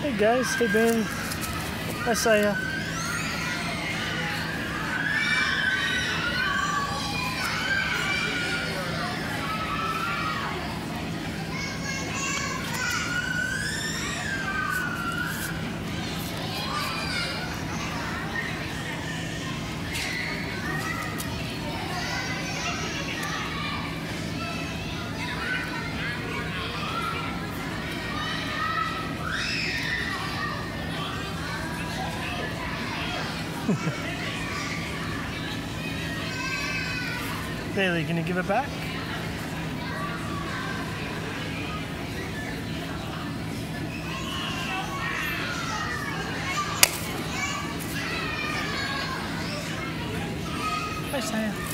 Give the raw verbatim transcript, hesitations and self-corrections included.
Hey guys, hey Ben. Hi Saya. Bailey, can you give it back? Hi Saya.